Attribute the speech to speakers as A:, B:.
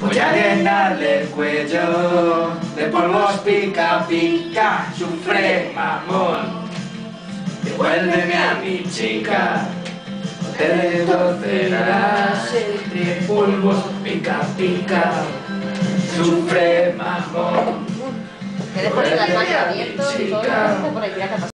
A: Voy a llenarle el cuello de polvos pica pica. Sufre, mamón, devuélveme a mi chica. Te destrocerás entre polvos pica pica. Sufre, mamón,
B: Que después del baño abierto y todo,
A: chica.
B: por ahí, mira qué pasa.